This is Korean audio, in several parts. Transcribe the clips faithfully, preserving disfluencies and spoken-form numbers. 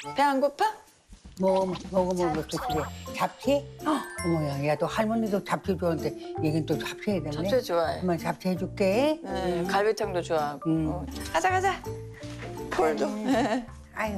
배 안 고파? 뭐 먹으면 그 집에 잡채? 어머야, 야 또 할머니도 잡채 좋아하는데 얘긴 또 잡채 해달래? 잡채 좋아해. 엄마 잡채 해줄게. 네, 갈비탕도 좋아하고. 음. 어. 가자 가자. 폴도. 아유.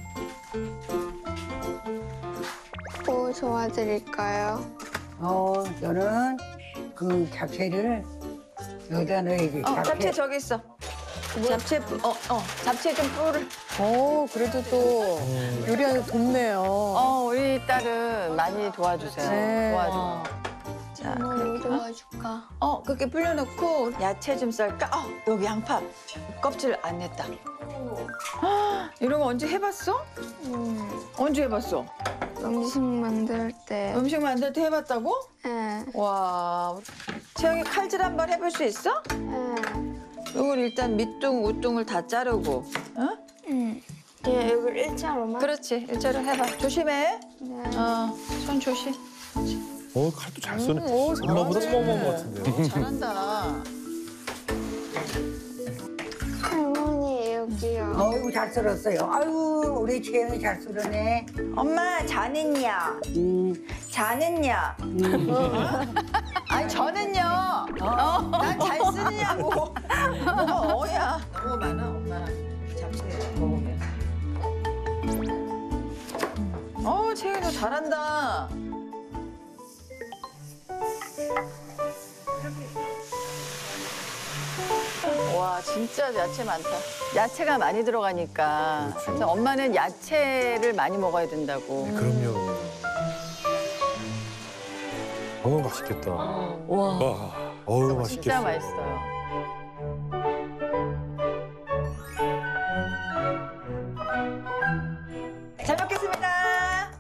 뭐 도와드릴까요? 어, 저는 그 잡채를 여기다 넣어야지. 어, 잡채 저기 있어. 잡채 뿌- 어, 어, 잡채 좀 뿌를. 오, 그래도 또 요리하는 돕네요. 어, 우리 딸은 많이 도와주세요. 네. 도와줘. 자, 뭐 그렇게. 도와줄까? 어, 그렇게 불려놓고 야채 좀 썰까? 어, 여기 양파. 껍질 안 냈다. 헉, 이런 거 언제 해봤어? 음, 언제 해봤어? 음식 만들 때. 음식 만들 때 해봤다고? 네. 와, 채영이 칼질 한번 해볼 수 있어? 네. 이걸 일단 밑둥, 우둥을 다 자르고. 어? 음. 예, 여기 일자로만. 그렇지, 일자로 해봐. 조심해. 네. 어, 손 조심. 어, 칼도 잘 쏘네. 오, 엄마보다 잘하네. 처음 본것 같은데요. 어, 잘한다. 할머니 여기요. 어이구, 잘 썰었어요. 아유, 우리 채영이 잘 썰었네. 엄마, 자는요? 음, 자는요? 음. 아니, 저는요. 어, 난 잘 쓰느냐고. 뭐가 어야. 너무 많아, 엄마. 잡채 먹으면. 어, 채영이 너 잘한다. 와, 진짜 야채 많다. 야채가 많이 들어가니까. 그래서 엄마는 야채를 많이 먹어야 된다고. 그럼요. 어우, 맛있겠다. 와. 와, 어우, 맛있겠어. 진짜 맛있어요. 잘 먹겠습니다.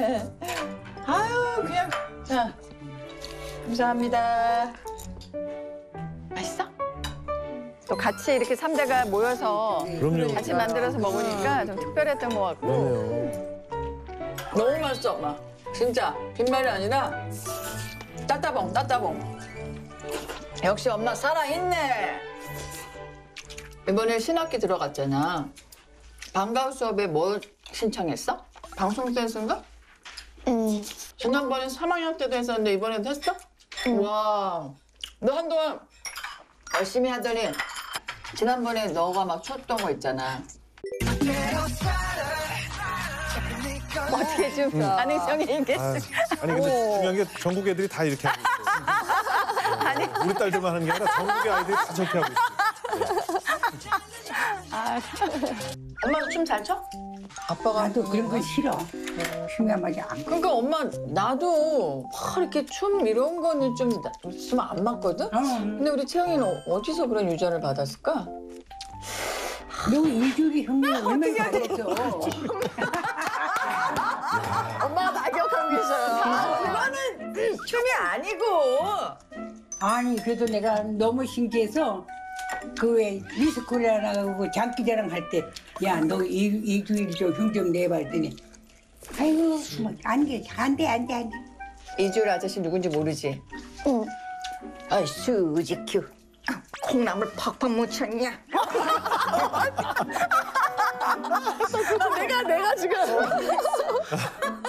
아유, 그냥. 자, 감사합니다. 맛있어? 또 같이 이렇게 삼대가 모여서 그럼요. 같이 만들어서 먹으니까 좀 특별했던 것 같고. 그러네요. 너무 맛있어, 엄마. 진짜. 빈말이 아니라 따따봉, 따따봉. 역시 엄마 살아있네. 이번에 신학기 들어갔잖아. 방과후 수업에 뭐 신청했어? 방송 댄스인가? 음. 지난번에 삼 학년 때도 했었는데 이번에도 했어? 와, 너 한동안 열심히 하더니 지난번에 너가 막 췄던 거 있잖아. 어떻게 좀 가능성이 있겠어? 아, 아니, 근데 중요한 게 전국 애들이 다 이렇게 하고 있어요. 아니. 우리 딸들만 하는 게 아니라 전국의 아이들이 다 저렇게 하고 있어요. 엄마도 춤 잘 춰? 아빠가 나도 그런 거 싫어. 춤이 안 그러니까 엄마 나도 막 이렇게 춤 이런 거는 좀 나- 좀 안 맞거든? 어. 근데 우리 채영이는 어- 어디서 그런 유전을 받았을까? 너 일주일에 형님 얼마나 잘했어. 엄마가 다 기억하고 계셔요. 그거는 춤이 아니고. 아니, 그래도 내가 너무 신기해서 그 왜 미스 코리아 나가고 장기자랑 할 때 야, 너 일, 일주일 좀 흉 좀 내봐 했더니 아이고, 뭐, 안 돼, 안 돼, 안 돼, 안 돼. 이주일 아저씨 누군지 모르지? 응. 아이, 수지큐. 콩나물 팍팍 묻혔냐? 내가, 내가 지금.